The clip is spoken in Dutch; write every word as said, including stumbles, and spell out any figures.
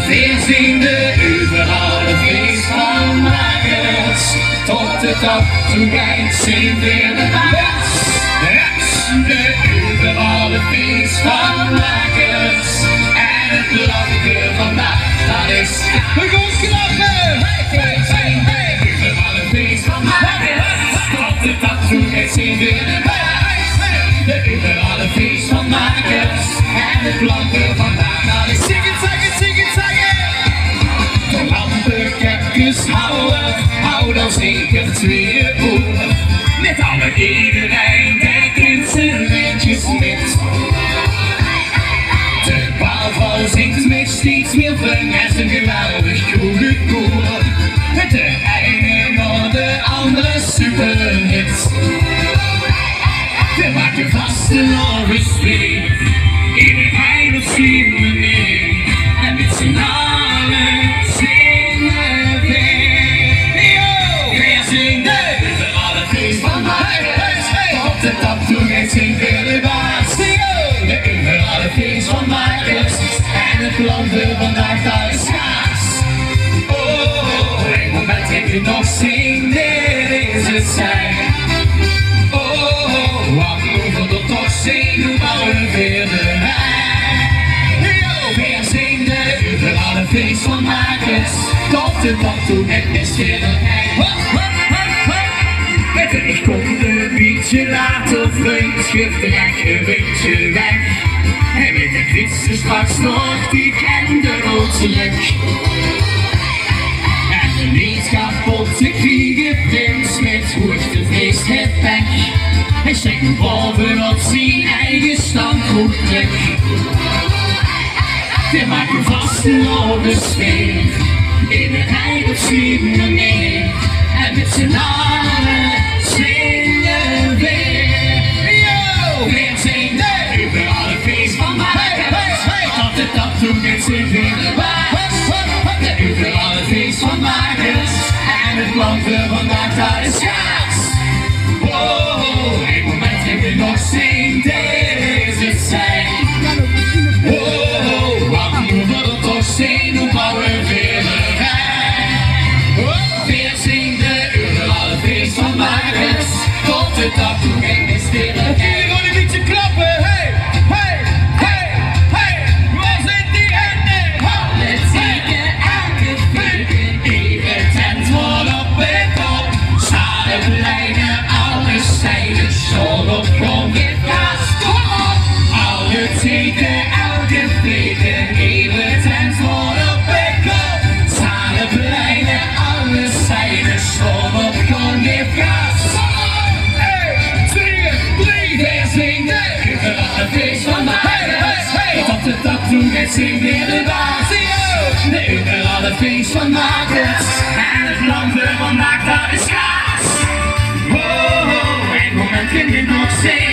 Weer zingde overal het feest van makers. Tot de dag toen gij zingt weer de baas. De overal het feest van makers. En het lachen vandaag, dat is we gaan klappen! Hey, hey, hey! Overal het feest van makers. Tot de dag toen gij zingt weer de baas. De overal het feest van makers. En het lachen vandaag, dat is zingen, zingen, zingen, zingen! De lampenkepjes houden, hou dan zeker twee uur. Met alle iedereen, der kent zijn liedjes met. De bouwval zingt met steeds meer vang en een geweldig goede koor. Met de ene naar de andere superhit. We maken vast een nog mee, in een heil of zien meneer. En met z'n allen zingen weer. Yo! Weer zingt de overal het feest van makers. Op de tap toen gij zingt weer de baas. De overal het feest van makers. En het landen vandaag, dat is schaars. Oh, een moment heb je nog zingt, dit is het zijn. Oh, wat hoeven er toch zingen, hoe bouwen weer de rij. Weer zingt de overal het feest van makers. Tot de dag toen het is weer een ei. Ik kom een beetje later, vreemd, schrift recht, een beetje weg. En met de fietsen straks nog, die en de roodse lek. En de niet kapot te kriegen, prins met hoogte feest het pek. Hij steekt bovenop zijn eigen standgoed trek. We maken vast een oude sfeer, in een heil of zien meneer. En met z'n allen zingen weer. Yo! Weer zingt de overal het feest van makers. Tot de dag toen het zingt weer de baas. De overal het feest van makers. En het land weer vandaag, dat is schaars. Oh, een moment heb je nog zingt, dit is het zijn. Oh, wat moeten we er toch zingen, hoe bouwen we weer een rij. Weer zingt de overal het feest van makers. Tot de dag toen geen is weer een rij. Jullie gaan een beetje klappen, hey, hey, hey, hey. Waar zijn die handen? Alle zieken, elke vliegen, even tent wordt op en op. Schade blijven, alles zijn de school op grond, dit gas, kom op. Alle zieken, elke vliegen, even tent wordt op en op. Schade blijven, alles zijn de school op grond, dit gas. Het feest van makers. Tot de dag toen gij zingt weer de baas. De overal het feest van makers. En het land weer vandaag, dat is schaars. Oh, een moment kun je nog zingen.